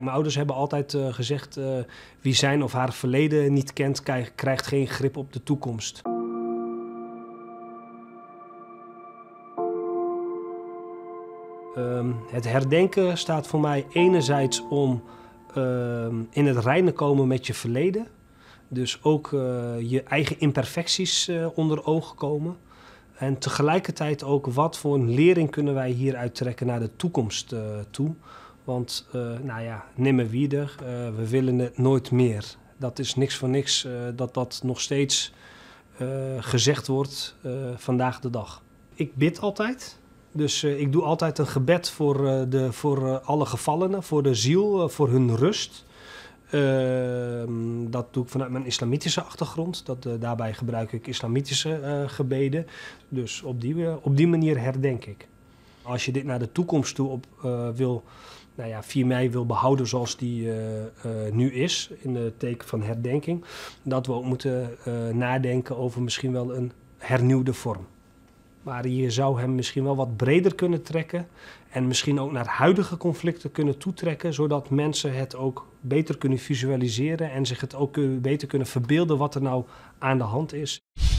Mijn ouders hebben altijd gezegd, wie zijn of haar verleden niet kent, krijgt geen grip op de toekomst. Het herdenken staat voor mij enerzijds om in het reine komen met je verleden. Dus ook je eigen imperfecties onder ogen komen. En tegelijkertijd ook wat voor een lering kunnen wij hieruit trekken naar de toekomst toe. Want nou ja, nimmer wieder, we willen het nooit meer. Dat is niks voor niks dat dat nog steeds gezegd wordt vandaag de dag. Ik bid altijd. Dus ik doe altijd een gebed voor alle gevallenen, voor de ziel, voor hun rust. Dat doe ik vanuit mijn islamitische achtergrond. Daarbij gebruik ik islamitische gebeden. Dus op die manier herdenk ik. Als je dit naar de toekomst toe wil, 4 mei wil behouden zoals die nu is, in het teken van herdenking, dat we ook moeten nadenken over misschien wel een hernieuwde vorm. Maar je zou hem misschien wel wat breder kunnen trekken en misschien ook naar huidige conflicten kunnen toetrekken, zodat mensen het ook beter kunnen visualiseren en zich het ook beter kunnen verbeelden wat er nou aan de hand is.